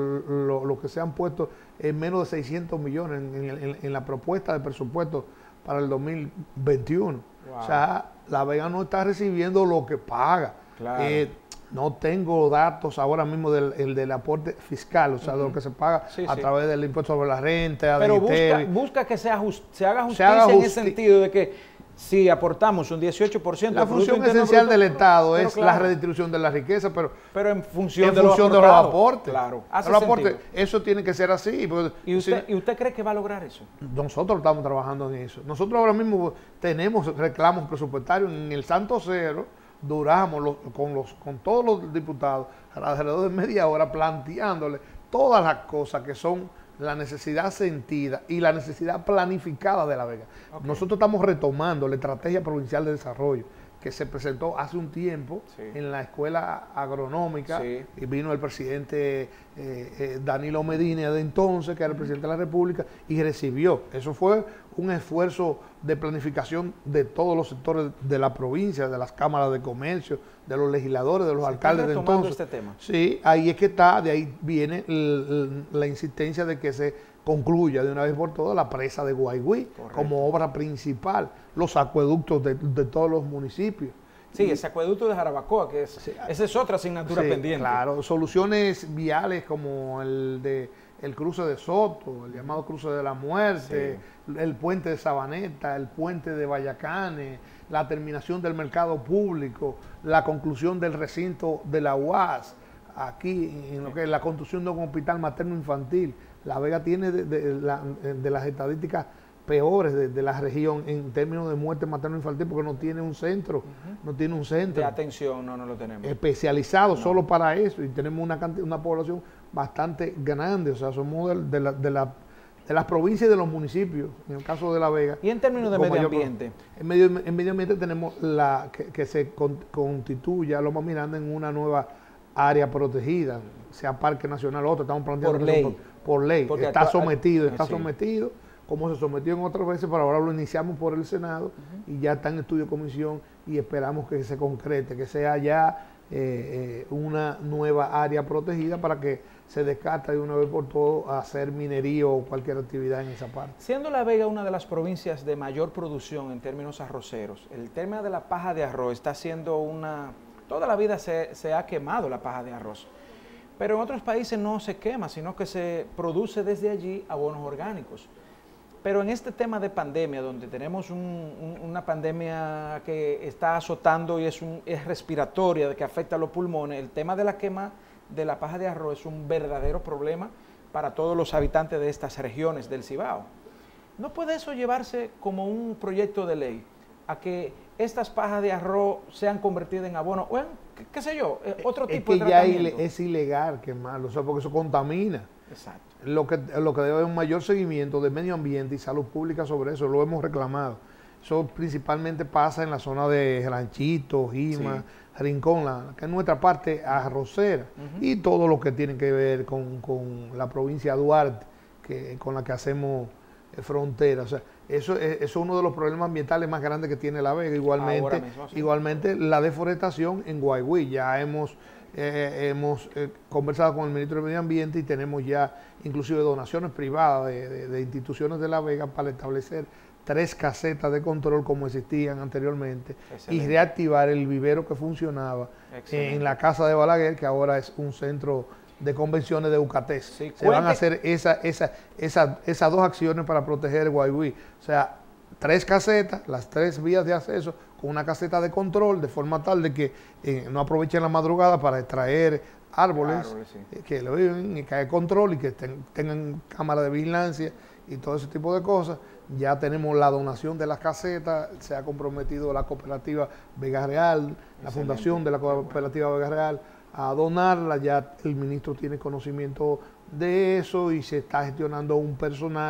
lo, lo que se han puesto es menos de seiscientos millones en, en, en la propuesta de presupuesto para el dos mil veintiuno. Wow. O sea, La Vega no está recibiendo lo que paga. Claro. Eh, no tengo datos ahora mismo del, el del aporte fiscal, o sea, uh-huh. de lo que se paga sí, a sí. través del impuesto sobre la renta. Pero busca, busca que sea just, se haga justicia se haga en el sentido de que si aportamos un dieciocho por ciento... La función esencial del Estado es claro. la redistribución de la riqueza, pero, pero en función, en de, función los de los aportes. Claro, hace los aportes, eso tiene que ser así. ¿Y usted, si, ¿Y usted cree que va a lograr eso? Nosotros estamos trabajando en eso. Nosotros ahora mismo tenemos reclamos presupuestarios en el Santo Cero, duramos los, con, los, con todos los diputados alrededor de media hora planteándole todas las cosas que son la necesidad sentida y la necesidad planificada de La Vega. Okay. Nosotros estamos retomando la estrategia provincial de desarrollo que se presentó hace un tiempo sí. en la escuela agronómica sí. y vino el presidente eh, eh, Danilo Medina de entonces, que era el presidente de la República, y recibió. Eso fue un esfuerzo de planificación de todos los sectores de la provincia, de las cámaras de comercio, de los legisladores, de los ¿Se alcaldes de entonces. Este tema? Sí, ahí es que está, de ahí viene el, el, la insistencia de que se concluya de una vez por todas la presa de Guaigüí como obra principal, los acueductos de, de todos los municipios. Sí, y, ese acueducto de Jarabacoa, que es, sí, esa es otra asignatura sí, pendiente. Claro, soluciones viales como el de el cruce de Soto, el llamado cruce de la muerte, sí. el puente de Sabaneta, el puente de Vallacanes, la terminación del mercado público, la conclusión del recinto de la U A S, aquí en lo que es la construcción de un hospital materno-infantil. La Vega tiene de, de, de, la, de las estadísticas peores de, de la región en términos de muerte materno-infantil porque no tiene un centro, uh-huh. no tiene un centro de atención, no, no lo tenemos. Especializado no. solo para eso, y tenemos una cantidad, una población bastante grande, o sea, somos de, de, la, de, la, de las provincias y de los municipios, en el caso de La Vega. ¿Y en términos de medio ambiente? En medio, en medio ambiente tenemos la que, que se con, constituya Loma Miranda en una nueva área protegida, sea Parque Nacional o otro, estamos planteando por ley. Por, por ley, Porque está actua, sometido, está sí. sometido, como se sometió en otras veces, pero ahora lo iniciamos por el Senado uh-huh. y ya está en estudio de comisión y esperamos que se concrete, que sea ya eh, eh, una nueva área protegida para que se descarte de una vez por todo a hacer minería o cualquier actividad en esa parte. Siendo La Vega una de las provincias de mayor producción en términos arroceros, el tema de la paja de arroz está siendo una... Toda la vida se, se ha quemado la paja de arroz, pero en otros países no se quema, sino que se produce desde allí abonos orgánicos. Pero en este tema de pandemia, donde tenemos un, un, una pandemia que está azotando y es, un, es respiratoria, que afecta a los pulmones, el tema de la quema de la paja de arroz es un verdadero problema para todos los habitantes de estas regiones del Cibao. ¿No puede eso llevarse como un proyecto de ley a que estas pajas de arroz sean convertidas en abono o en, qué, qué sé yo, otro es tipo que de tratamiento? Ya es ilegal quemarlo, o sea, porque eso contamina. Exacto. Lo que, lo que debe un mayor seguimiento de medio ambiente y salud pública sobre eso, lo hemos reclamado. Eso principalmente pasa en la zona de Ranchito, Jima, sí. Rincón, la, que es nuestra parte arrocera, uh-huh. y todo lo que tiene que ver con, con la provincia de Duarte, que, con la que hacemos eh, frontera. O sea, eso es, eso es uno de los problemas ambientales más grandes que tiene La Vega. Igualmente, mismo, sí. igualmente la deforestación en Guaigüí. Ya hemos... Eh, hemos eh, conversado con el ministro de Medio Ambiente y tenemos ya inclusive donaciones privadas de, de, de instituciones de La Vega para establecer tres casetas de control como existían anteriormente. Excelente. Y reactivar el vivero que funcionaba eh, en la Casa de Balaguer, que ahora es un centro de convenciones de Ucatés. Sí, Se van a hacer esa, esa, esa, esas dos acciones para proteger el Guaigüí. O sea, tres casetas, las tres vías de acceso, con una caseta de control, de forma tal de que eh, no aprovechen la madrugada para extraer árboles, árboles sí. eh, que lo viven y que haya control y que ten, tengan cámara de vigilancia y todo ese tipo de cosas. Ya tenemos la donación de las casetas, se ha comprometido la cooperativa Vega Real, la Excelente. Fundación de la cooperativa Vega Real a donarla. Ya el ministro tiene conocimiento de eso y se está gestionando un personal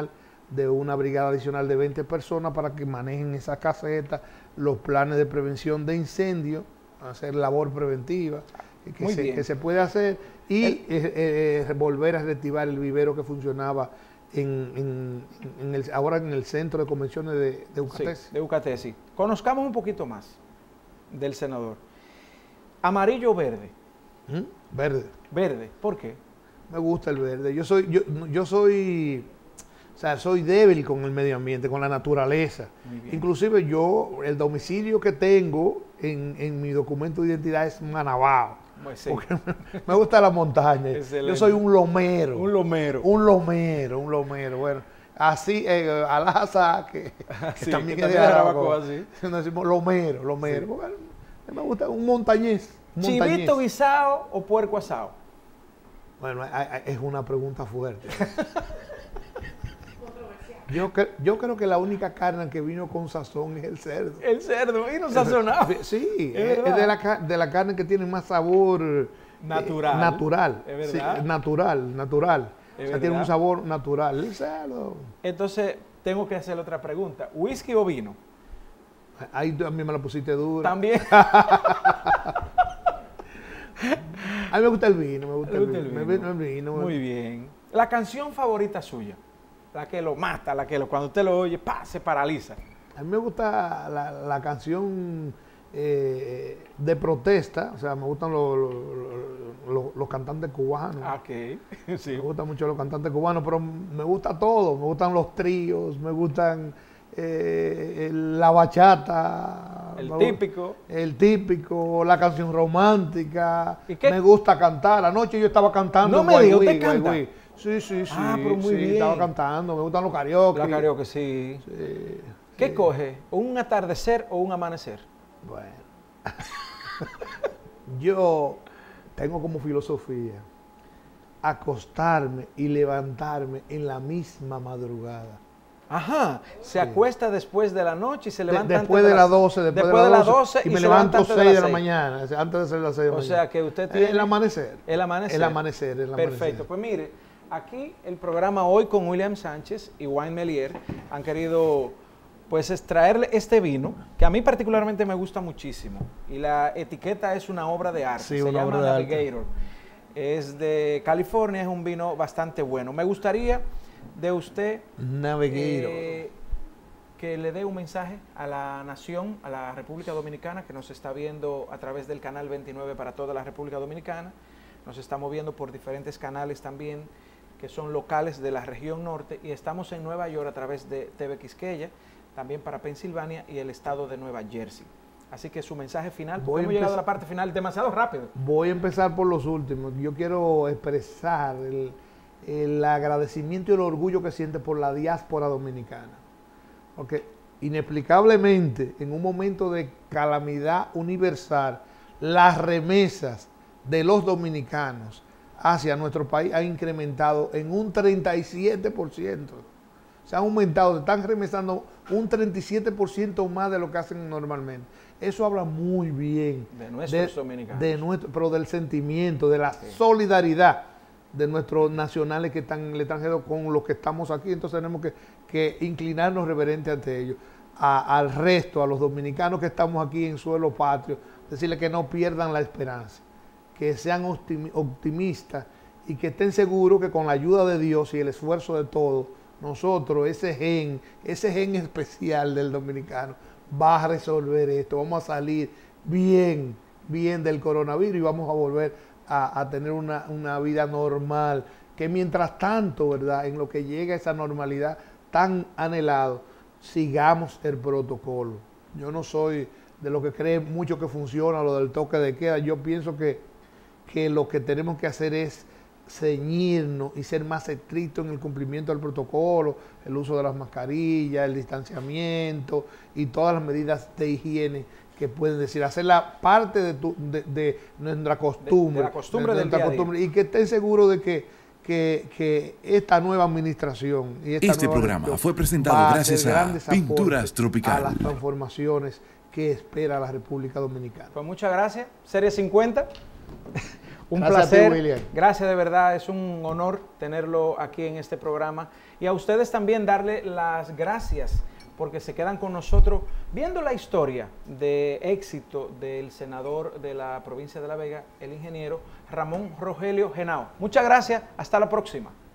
de una brigada adicional de veinte personas para que manejen esas casetas, los planes de prevención de incendios, hacer labor preventiva que, Muy se, bien. que se puede hacer y El- eh, eh, volver a reactivar el vivero que funcionaba en, en- en el, ahora en el centro de convenciones de, de Sí, Eucatesi. de Eucatesi. Conozcamos un poquito más del senador. Amarillo o verde. ¿Mm? Verde. Verde. ¿Por qué? Me gusta el verde. Yo soy, yo, yo soy, o sea, soy débil con el medio ambiente, con la naturaleza. Muy bien. Inclusive yo, el domicilio que tengo en, en mi documento de identidad es Manabao. Pues sí. Porque me gusta la montaña. Excelente. Yo soy un lomero. Un lomero. Un lomero, un lomero. Bueno, así, eh, Alaza, que, que Sí, también que es de también es de Jarabacoa. Jarabacoa, sí. Nos decimos lomero, lomero. Sí. Bueno, me gusta un montañés. un ¿Chivito montañés. guisado o puerco asado? Bueno, a- a- es una pregunta fuerte. Yo, cre- yo creo que la única carne que vino con sazón es el cerdo. El cerdo, y no sazonado. Sí, Es es, es verdad. de, la, ca- de la carne que tiene más sabor eh, Natural. natural. Es Sí, verdad. natural, natural. Es O sea, tiene verdad. un sabor natural. El cerdo. Entonces, tengo que hacer otra pregunta. ¿Whisky o vino? Ahí tú a mí me la pusiste dura. También. A mí me gusta el vino, me gusta ¿Le el gusta vino. el Me vino? gusta el vino. Muy bien. La canción favorita suya. La que lo mata, la que lo, cuando usted lo oye, ¡pa! Se paraliza. A mí me gusta la, la canción eh, de protesta, o sea, me gustan los, los- los- los cantantes cubanos. Ah, ok. Sí. Me gustan mucho los cantantes cubanos, pero me gusta todo. Me gustan los tríos, me gustan eh, el- la bachata. El me gu- típico. El típico, la canción romántica. ¿Y qué? Me gusta cantar. Anoche yo estaba cantando. No en me diga, Guayguí, ¿usted canta? Guayguí. Sí, sí, sí. Ah, pero muy sí, bien. Estaba cantando. Me gustan los karaoke. La karaoke, sí. Sí, ¿Qué sí. coge? ¿Un atardecer o un amanecer? Bueno. Yo tengo como filosofía acostarme y levantarme en la misma madrugada. Ajá. Se Sí. acuesta después de la noche y se De- levanta después antes de las doce, después, después de las doce, y y me se levanto levanta antes seis de las la seis. mañana, o sea, antes de ser las seis de la O mañana. sea que usted Eh, tiene el amanecer. El amanecer. El amanecer, el amanecer. Perfecto. Pues mire, aquí el programa hoy con William Sánchez y Wine Melier han querido pues extraerle este vino que a mí particularmente me gusta muchísimo y la etiqueta es una obra de arte. Sí, Se una llama obra de arte. Navigator. Es de California, es un vino bastante bueno. Me gustaría de usted Navigator. eh, que le dé un mensaje a la nación, a la República Dominicana, que nos está viendo a través del canal veintinueve para toda la República Dominicana. Nos estamos viendo por diferentes canales también, que son locales de la región norte, y estamos en Nueva York a través de T V Quisqueya, también para Pensilvania y el estado de Nueva Jersey. Así que su mensaje final, Voy a hemos llegado a empezar- la parte final demasiado rápido. Voy a empezar por los últimos. Yo quiero expresar el, el agradecimiento y el orgullo que siente por la diáspora dominicana. Porque inexplicablemente, en un momento de calamidad universal, las remesas de los dominicanos hacia nuestro país han incrementado en un treinta y siete por ciento. Se han aumentado, se están remesando un treinta y siete por ciento más de lo que hacen normalmente. Eso habla muy bien De nuestros dominicanos. de nuestro, pero del sentimiento, de la solidaridad de nuestros nacionales que están en el extranjero con los que estamos aquí. Entonces tenemos que, que inclinarnos reverente ante ellos. A- al resto, a los dominicanos que estamos aquí en suelo patrio, decirles que no pierdan la esperanza, que sean optimi- optimistas y que estén seguros que con la ayuda de Dios y el esfuerzo de todos, nosotros, ese gen, ese gen especial del dominicano, va a resolver esto. Vamos a salir bien, bien del coronavirus y vamos a volver a, a tener una, una vida normal. Que mientras tanto, ¿verdad? En lo que llega esa normalidad tan anhelado, sigamos el protocolo. Yo no soy de los que creen mucho que funciona lo del toque de queda. Yo pienso que, que lo que tenemos que hacer es ceñirnos y ser más estrictos en el cumplimiento del protocolo, el uso de las mascarillas, el distanciamiento y todas las medidas de higiene que pueden decir, hacerla parte de, tu, de, de nuestra costumbre, de la costumbre de del nuestra día a día. costumbre, y que estén seguros de que, que, que esta nueva administración y esta Este nueva programa gestión fue presentado va a gracias hacer a grandes Pinturas aportes Tropical. a las transformaciones que espera la República Dominicana. Pues muchas gracias. Serie cincuenta. Un Gracias placer. a ti, William. Gracias de verdad, es un honor tenerlo aquí en este programa. Y a ustedes también darle las gracias porque se quedan con nosotros viendo la historia de éxito del senador de la provincia de La Vega, el ingeniero Ramón Rogelio Henao. Muchas gracias, hasta la próxima.